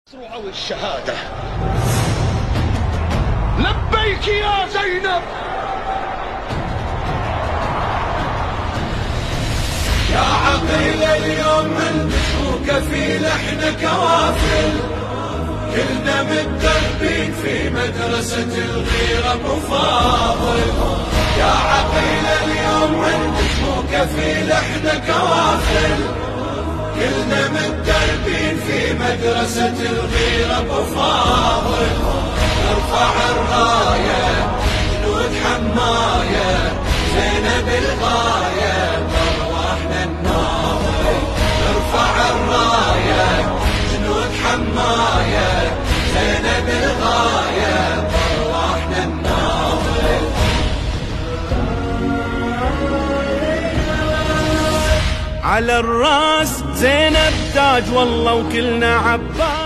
أو الشهادة. لبيك يا زينب. يا عقيل اليوم من وكفيل احنا كوافل، كلنا متدربين في مدرسة الغيرة ابو فاضل. يا عقيل اليوم عندك وكفيل احنا كوافل، كلنا متدربين في مدرسة الغيرة ابو فاضل. نرفع الراية جنود حماية، زينب الغاية بأرواحنا الناضل. نرفع الراية جنود حماية، زينب الغاية بأرواحنا الناضل. على الراس زينب تاج والله وكلنا عباس.